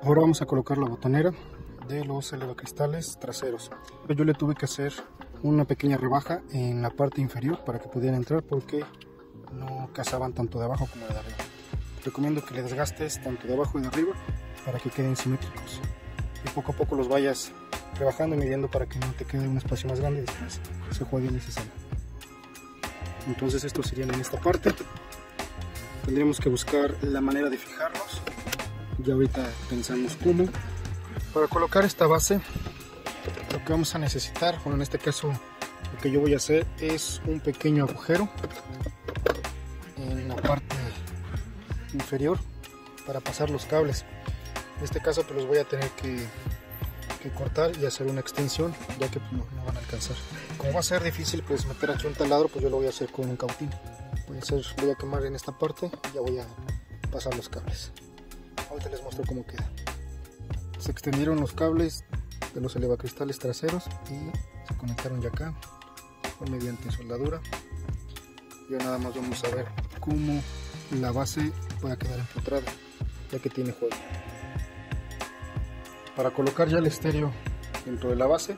Ahora vamos a colocar la botonera de los elevacristales traseros. Yo le tuve que hacer una pequeña rebaja en la parte inferior para que pudieran entrar, porque no cazaban tanto de abajo como de arriba. Recomiendo que le desgastes tanto de abajo y de arriba para que queden simétricos, y poco a poco los vayas rebajando y midiendo para que no te quede un espacio más grande y después se juegue innecesario. Entonces estos serían en esta parte. Tendríamos que buscar la manera de fijarlos. Ya ahorita pensamos cómo. Para colocar esta base, lo que vamos a necesitar, bueno, en este caso lo que yo voy a hacer es un pequeño agujero en la parte inferior para pasar los cables. En este caso pues los voy a tener que cortar y hacer una extensión, ya que no van a alcanzar. Como va a ser difícil pues meter aquí un taladro, pues yo lo voy a hacer con un cautín. Voy a quemar en esta parte y ya voy a pasar los cables. Ahorita les muestro cómo queda. Se extendieron los cables de los elevacristales traseros y se conectaron ya acá mediante soldadura. Ya nada más vamos a ver cómo la base pueda quedar empotrada, ya que tiene juego. Para colocar ya el estéreo dentro de la base,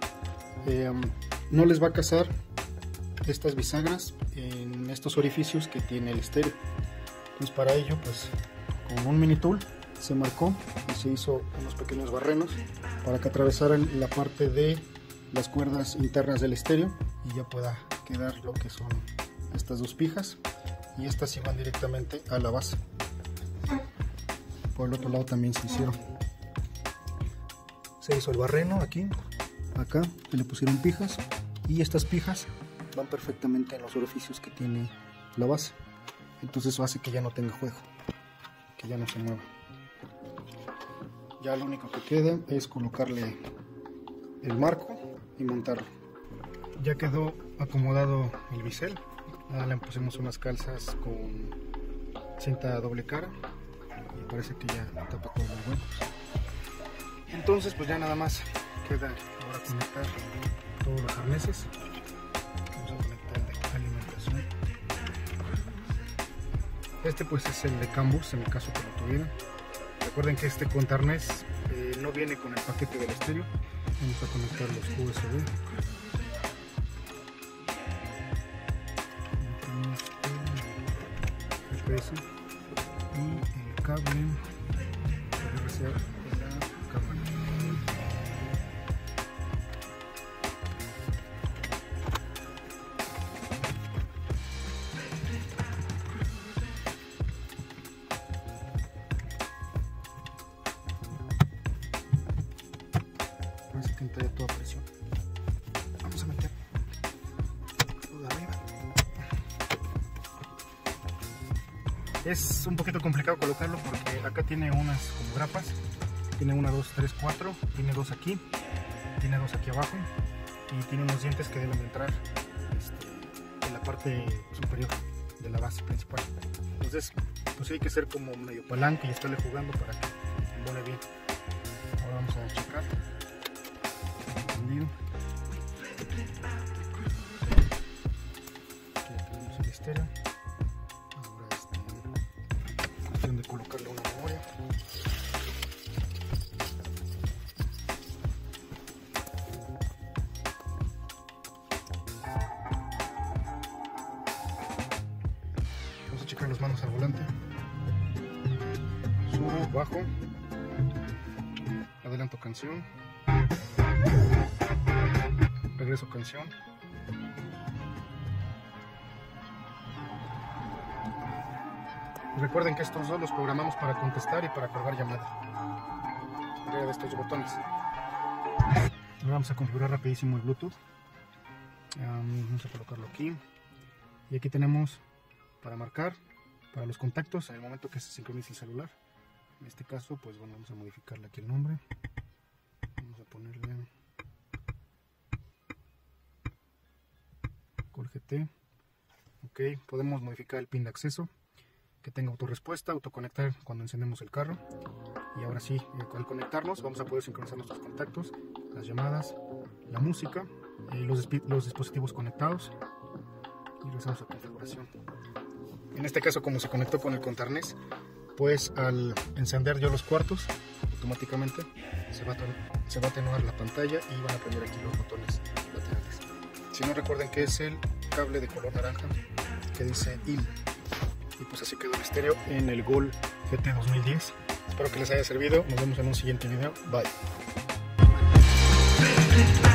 no les va a cazar estas bisagras en estos orificios que tiene el estéreo. Entonces para ello, pues con un mini tool se marcó y se hizo unos pequeños barrenos para que atravesaran la parte de las cuerdas internas del estéreo y ya pueda quedar lo que son estas dos pijas, y estas iban directamente a la base. Por el otro lado también se hicieron. Se hizo el barreno aquí, acá se le pusieron pijas, y estas pijas van perfectamente en los orificios que tiene la base. Entonces eso hace que ya no tenga juego, que ya no se mueva. Ya lo único que queda es colocarle el marco y montarlo. Ya quedó acomodado el bisel. Ahora le pusimos unas calzas con cinta doble cara y parece que ya tapa todos los huecos. Entonces pues ya nada más queda ahora conectar todos los arneses. Vamos a conectar el de alimentación. Este pues es el de Cambus, en el caso que lo tuvieran. Recuerden que este contarnés no viene con el paquete del estéreo. Vamos a conectar los USB. GPS y el cable RCA de la cámara. Parece que entra ya toda presión. Vamos a meter lo de arriba. Es un poquito complicado colocarlo porque acá tiene unas como grapas. Tiene 1, 2, 3, 4. Tiene 2 aquí. Tiene 2 aquí abajo. Y tiene unos dientes que deben entrar en la parte superior de la base principal. Entonces pues hay que ser como medio palanca y estarle jugando para que embone bien. Ahora vamos a checar. Entendido. Aquí ya tenemos el estéreo. De colocarle una memoria. Vamos a checar las manos al volante. Subo, bajo, adelanto canción, regreso canción. Recuerden que estos dos los programamos para contestar y para colgar llamada. Arriba de estos botones. Ahora vamos a configurar rapidísimo el Bluetooth. Vamos a colocarlo aquí. Y aquí tenemos para marcar, para los contactos, en el momento que se sincronice el celular. En este caso, pues bueno, vamos a modificarle aquí el nombre. Vamos a ponerle Call GT. Ok, podemos modificar el pin de acceso, que tenga autorrespuesta, autoconectar cuando encendemos el carro. Y ahora sí, al conectarnos vamos a poder sincronizar nuestros contactos, las llamadas, la música, los dispositivos conectados, y regresamos a configuración. En este caso, como se conectó con el contarnés, pues al encender yo los cuartos automáticamente se va a atenuar la pantalla y van a prender aquí los botones laterales. Si no, recuerden que es el cable de color naranja que dice IL. Y pues así quedó el estéreo en el Gol GT 2010. Espero que les haya servido. Nos vemos en un siguiente video. Bye.